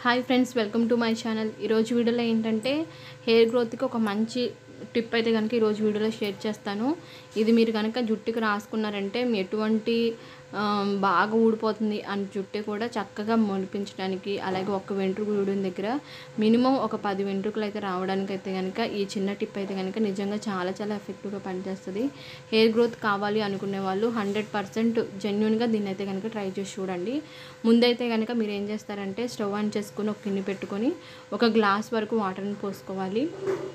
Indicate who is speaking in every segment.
Speaker 1: Hi friends, welcome to my channel. ఈరోజు వీడియోలో ఏంటంటే హెయిర్ గ్రోత్కి ఒక మంచి టిప్ అయితే కనుక ఈరోజు వీడియోలో షేర్ చేస్తాను. ఇది మీరు కనుక జుట్టుకి రాసుకున్నారంటే మీ ఎటువంటి బాగా ఊడిపోతుంది అని జుట్టు కూడా చక్కగా మొలిపించడానికి, అలాగే ఒక వెంట్రుక ఊడిన దగ్గర మినిమం ఒక 10 వెంట్రుకలు అయితే రావడానికి అయితే కనుక ఈ చిన్న టిప్ అయితే కనుక నిజంగా చాలా చాలా ఎఫెక్టివ్గా పనిచేస్తుంది. హెయిర్ గ్రోత్ కావాలి అనుకునే వాళ్ళు 100% జెన్యున్గా దీన్ని అయితే కనుక ట్రై చేసి చూడండి. ముందైతే కనుక మీరు ఏం చేస్తారంటే స్టవ్ ఆన్ చేసుకొని ఒక గిన్నె పెట్టుకొని ఒక గ్లాస్ వరకు వాటర్ని పోసుకోవాలి.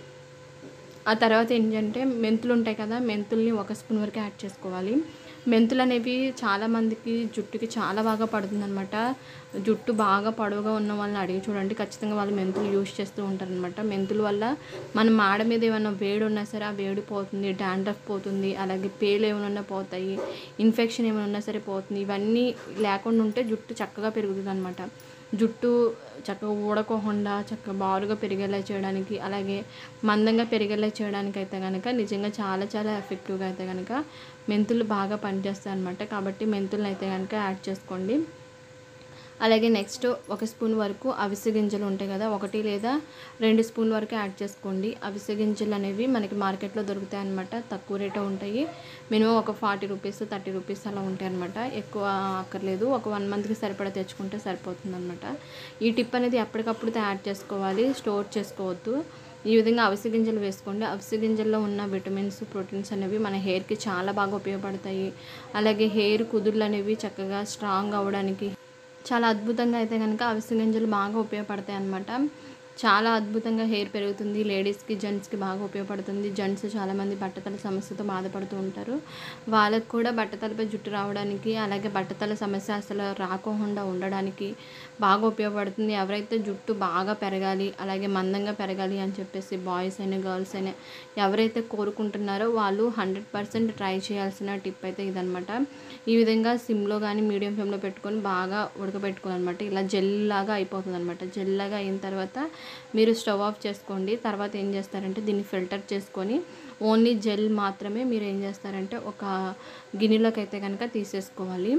Speaker 1: ఆ తర్వాత ఏంటంటే మెంతులు ఉంటాయి కదా, మెంతుల్ని 1 స్పూన్ వరకు యాడ్ చేసుకోవాలి. మెంతులు అనేవి చాలామందికి జుట్టుకి చాలా బాగా పడుతుందన్నమాట. జుట్టు బాగా పొడవుగా ఉన్న వాళ్ళని అడిగి చూడండి, ఖచ్చితంగా వాళ్ళు మెంతులు యూజ్ చేస్తూ ఉంటారనమాట. మెంతుల వల్ల మన మాడ మీద ఏమైనా వేడి ఉన్నా సరే ఆ వేడి పోతుంది, డాండ్రఫ్ పోతుంది, అలాగే పేలు ఏమైనా పోతాయి, ఇన్ఫెక్షన్ ఏమైనా ఉన్నా సరే పోతుంది. ఇవన్నీ లేకుండా ఉంటే జుట్టు చక్కగా పెరుగుతుంది అనమాట. జుట్టు చక్కగా ఊడకోకుండా చక్కగా బారుగా పెరిగేలా చేయడానికి, అలాగే మందంగా పెరిగేలా చేయడానికి అయితే కనుక నిజంగా చాలా చాలా ఎఫెక్టివ్గా అయితే కనుక మెంతులు బాగా పనిచేస్తాయి అన్నమాట. కాబట్టి మెంతులను అయితే కనుక యాడ్ చేసుకోండి. అలాగే నెక్స్ట్ 1 స్పూన్ వరకు అవిసె గింజలు ఉంటాయి కదా, 1 లేదా 2 స్పూన్ వరకు యాడ్ చేసుకోండి. అవిసె గింజలు అనేవి మనకి మార్కెట్లో దొరుకుతాయి అన్నమాట. తక్కువ రేటే ఉంటాయి. మినిమం ఒక 40 రూపీస్ 30 రూపీస్ అలా ఉంటాయి అన్నమాట. ఎక్కువ అక్కర్లేదు, ఒక 1 మంత్కి సరిపడా తెచ్చుకుంటే సరిపోతుంది అనమాట. ఈ టిప్ అనేది ఎప్పటికప్పుడు యాడ్ చేసుకోవాలి, స్టోర్ చేసుకోవద్దు. ఈ విధంగా అవిసె గింజలు వేసుకోండి. అవిసె గింజల్లో ఉన్న విటమిన్స్, ప్రోటీన్స్ అనేవి మన హెయిర్కి చాలా బాగా ఉపయోగపడతాయి. అలాగే హెయిర్ కుదుళ్ళు అనేవి చక్కగా స్ట్రాంగ్ అవ్వడానికి చాలా అద్భుతంగా అయితే కనుక అవిసె గింజలు బాగా ఉపయోగపడతాయి అన్నమాట. చాలా అద్భుతంగా హెయిర్ పెరుగుతుంది. లేడీస్కి, జెంట్స్కి బాగా ఉపయోగపడుతుంది. జెంట్స్ చాలామంది బట్టతల సమస్యతో బాధపడుతూ ఉంటారు. వాళ్ళకు కూడా బట్టతలపై జుట్టు రావడానికి, అలాగే బట్టతల సమస్య అసలు రాకుండా ఉండడానికి బాగా ఉపయోగపడుతుంది. ఎవరైతే జుట్టు బాగా పెరగాలి, అలాగే మందంగా పెరగాలి అని చెప్పేసి బాయ్స్ అయినా గర్ల్స్ అయినా ఎవరైతే కోరుకుంటున్నారో వాళ్ళు 100% ట్రై చేయాల్సిన టిప్ అయితే ఇదనమాట. ఈ విధంగా సిమ్లో కానీ మీడియం ఫ్లేమ్లో పెట్టుకొని బాగా ఉడకబెట్టుకోవాలన్నమాట. ఇలా జెల్ లాగా అయిపోతుంది అనమాట. జెల్ లాగా అయిన తర్వాత మీరు స్టవ్ ఆఫ్ చేసుకోండి. తర్వాత ఏం చేస్తారంటే దీన్ని ఫిల్టర్ చేసుకొని ఓన్లీ జెల్ మాత్రమే మీరు ఏం చేస్తారంటే ఒక గిన్నెలోకి అయితే కనుక తీసేసుకోవాలి.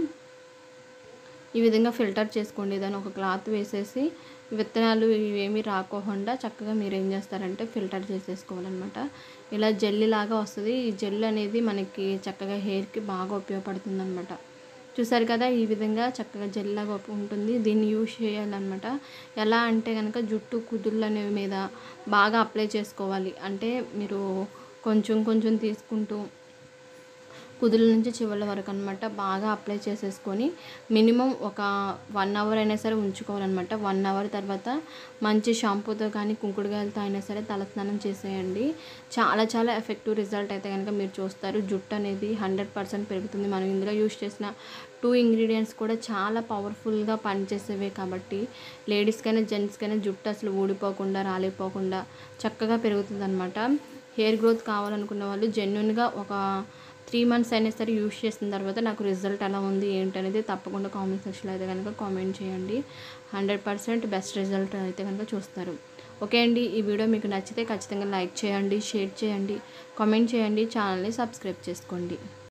Speaker 1: ఈ విధంగా ఫిల్టర్ చేసుకోండి. దాన్ని ఒక క్లాత్ వేసేసి విత్తనాలు ఇవేమీ రాకోకుండా చక్కగా మీరు ఏం చేస్తారంటే ఫిల్టర్ చేసేసుకోవాలన్నమాట. ఇలా జెల్ లాగా వస్తుంది. ఈ జెల్ అనేది మనకి చక్కగా హెయిర్కి బాగా ఉపయోగపడుతుంది అనమాట. చూసారు కదా, ఈ విధంగా చక్కగా జెల్ లాగా ఉంటుంది. దీన్ని యూజ్ చేయాలన్నమాట. ఎలా అంటే కనుక జుట్టు కుదుళ్ళు అనేవి మీద బాగా అప్లై చేసుకోవాలి. అంటే మీరు కొంచెం కొంచెం తీసుకుంటూ కుదుల నుంచి చివరి వరకు అనమాట బాగా అప్లై చేసేసుకొని మినిమం ఒక 1 అవర్ అయినా సరే ఉంచుకోవాలన్నమాట. 1 అవర్ తర్వాత మంచి షాంపూతో కానీ కుంకుడుగాయలతో అయినా సరే తలస్నానం చేసేయండి. చాలా చాలా ఎఫెక్టివ్ రిజల్ట్ అయితే కనుక మీరు చూస్తారు. జుట్టు అనేది 100% పెరుగుతుంది. మనం ఇందులో యూజ్ చేసిన 2 ఇంగ్రీడియంట్స్ కూడా చాలా పవర్ఫుల్గా పనిచేసేవే కాబట్టి లేడీస్కైనా జెంట్స్కైనా జుట్టు అసలు ఊడిపోకుండా రాలిపోకుండా చక్కగా పెరుగుతుంది అనమాట. హెయిర్ గ్రోత్ కావాలనుకున్న వాళ్ళు జెన్యున్గా ఒక 3 మంత్స్ అయినా సరే యూజ్ చేసిన తర్వాత నాకు రిజల్ట్ ఎలా ఉంది ఏంటనేది తప్పకుండా కామెంట్ సెక్షన్లో అయితే కనుక కామెంట్ చేయండి. 100% బెస్ట్ రిజల్ట్ అయితే కనుక చూస్తారు. ఓకే అండి, ఈ వీడియో మీకు నచ్చితే ఖచ్చితంగా లైక్ చేయండి, షేర్ చేయండి, కామెంట్ చేయండి, ఛానల్ని సబ్స్క్రైబ్ చేసుకోండి.